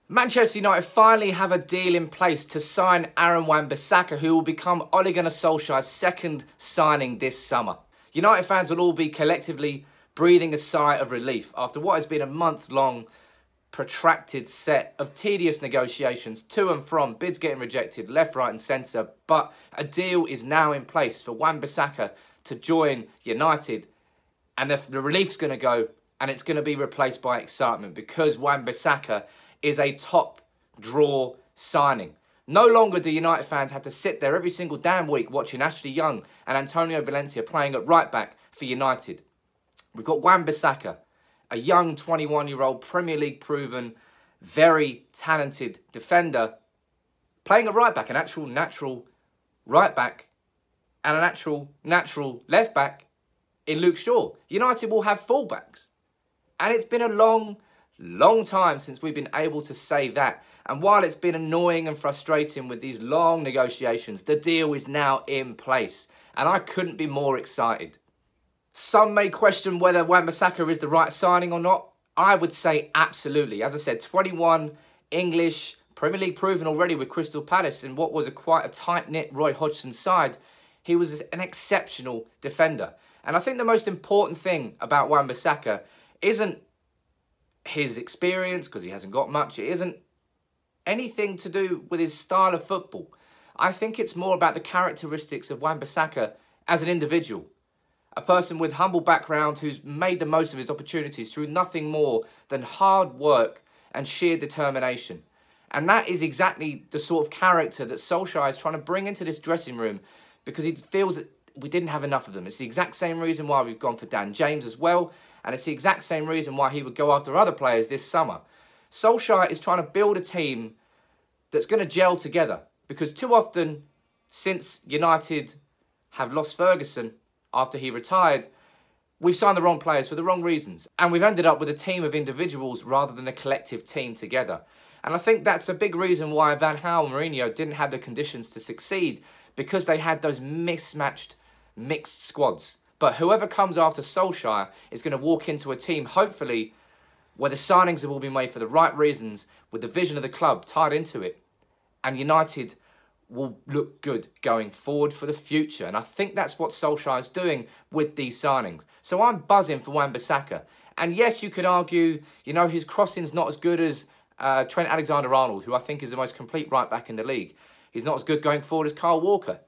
Manchester United finally have a deal in place to sign Aaron Wan-Bissaka, who will become Ole Gunnar Solskjaer's second signing this summer. United fans will all be collectively breathing a sigh of relief after what has been a month-long protracted set of tedious negotiations to and from, bids getting rejected left, right and centre, but a deal is now in place for Wan-Bissaka to join United, and the relief's going to go and it's going to be replaced by excitement because Wan-Bissaka is a top draw signing. No longer do United fans have to sit there every single damn week watching Ashley Young and Antonio Valencia playing at right back for United. We've got Wan-Bissaka, a young 21-year-old Premier League proven, very talented defender, playing at right back, an actual natural right back and an actual natural left back in Luke Shaw. United will have fullbacks. And it's been a long time since we've been able to say that. And while it's been annoying and frustrating with these long negotiations, the deal is now in place. And I couldn't be more excited. Some may question whether Wan-Bissaka is the right signing or not. I would say absolutely. As I said, 21, English, Premier League proven already with Crystal Palace in what was quite a tight-knit Roy Hodgson side. He was an exceptional defender. And I think the most important thing about Wan-Bissaka isn't his experience, because he hasn't got much. It isn't anything to do with his style of football. I think it's more about the characteristics of Wan-Bissaka as an individual. A person with humble background who's made the most of his opportunities through nothing more than hard work and sheer determination. And that is exactly the sort of character that Solskjaer is trying to bring into this dressing room because he feels that we didn't have enough of them. It's the exact same reason why we've gone for Dan James as well. And it's the exact same reason why he would go after other players this summer. Solskjaer is trying to build a team that's going to gel together. Because too often, since United have lost Ferguson after he retired, we've signed the wrong players for the wrong reasons. And we've ended up with a team of individuals rather than a collective team together. And I think that's a big reason why Van Gaal and Mourinho didn't have the conditions to succeed. Because they had those mismatched, mixed squads. But whoever comes after Solskjaer is going to walk into a team, hopefully, where the signings have all been made for the right reasons, with the vision of the club tied into it. And United will look good going forward for the future. And I think that's what Solskjaer is doing with these signings. So I'm buzzing for Wan-Bissaka. And yes, you could argue, you know, his crossing's not as good as Trent Alexander-Arnold, who I think is the most complete right-back in the league. He's not as good going forward as Kyle Walker.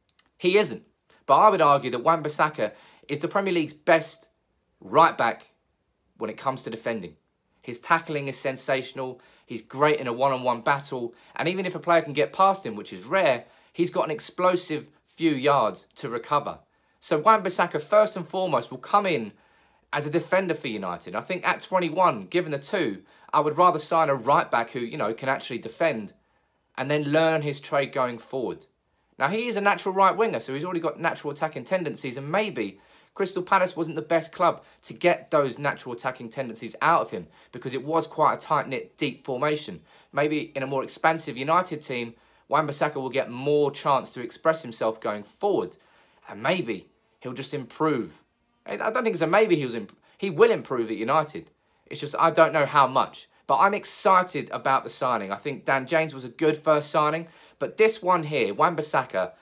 He isn't. But I would argue that Wan-Bissaka is the Premier League's best right-back when it comes to defending. His tackling is sensational. He's great in a one-on-one battle. And even if a player can get past him, which is rare, he's got an explosive few yards to recover. So Wan-Bissaka, first and foremost, will come in as a defender for United. I think at 21, given the two, I would rather sign a right-back who, you know, can actually defend and then learn his trade going forward. Now, he is a natural right winger, so he's already got natural attacking tendencies, and maybe Crystal Palace wasn't the best club to get those natural attacking tendencies out of him because it was quite a tight-knit, deep formation. Maybe in a more expansive United team, Wan-Bissaka will get more chance to express himself going forward, and maybe he'll just improve. I don't think it's a maybe he will improve at United. It's just I don't know how much. But I'm excited about the signing. I think Dan James was a good first signing. But this one here, Wan-Bissaka,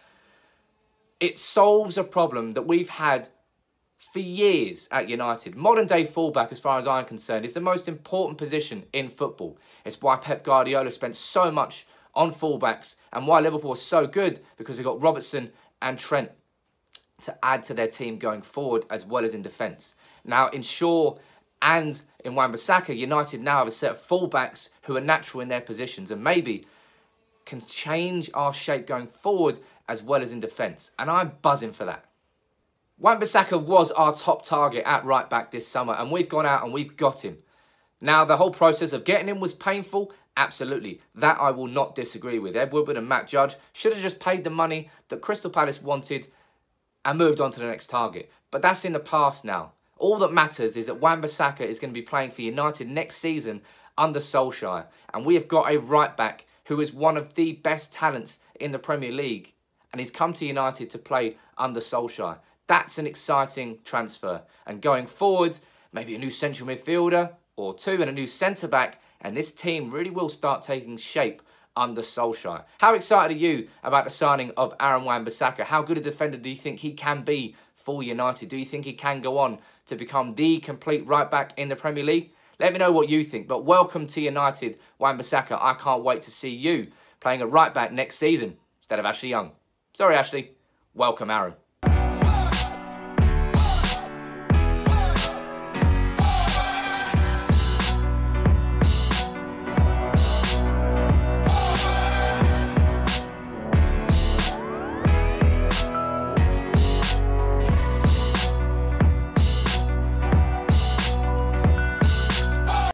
it solves a problem that we've had for years at United. Modern day fullback, as far as I'm concerned, is the most important position in football. It's why Pep Guardiola spent so much on fullbacks and why Liverpool was so good, because they got Robertson and Trent to add to their team going forward as well as in defence. Now, in Shaw and in Wan-Bissaka, United now have a set of fullbacks who are natural in their positions and maybe can change our shape going forward as well as in defence. And I'm buzzing for that. Wan-Bissaka was our top target at right back this summer, and we've gone out and we've got him. Now, the whole process of getting him was painful. Absolutely. That I will not disagree with. Ed Woodward and Matt Judge should have just paid the money that Crystal Palace wanted and moved on to the next target. But that's in the past now. All that matters is that Wan-Bissaka is going to be playing for United next season under Solskjaer. And we have got a right-back who is one of the best talents in the Premier League. And he's come to United to play under Solskjaer. That's an exciting transfer. And going forward, maybe a new central midfielder or two and a new centre-back. and this team really will start taking shape under Solskjaer. How excited are you about the signing of Aaron Wan-Bissaka? How good a defender do you think he can be for United? Do you think he can go on to become the complete right-back in the Premier League? Let me know what you think. But welcome to United, Wan-Bissaka. I can't wait to see you playing a right-back next season instead of Ashley Young. Sorry, Ashley. Welcome, Aaron.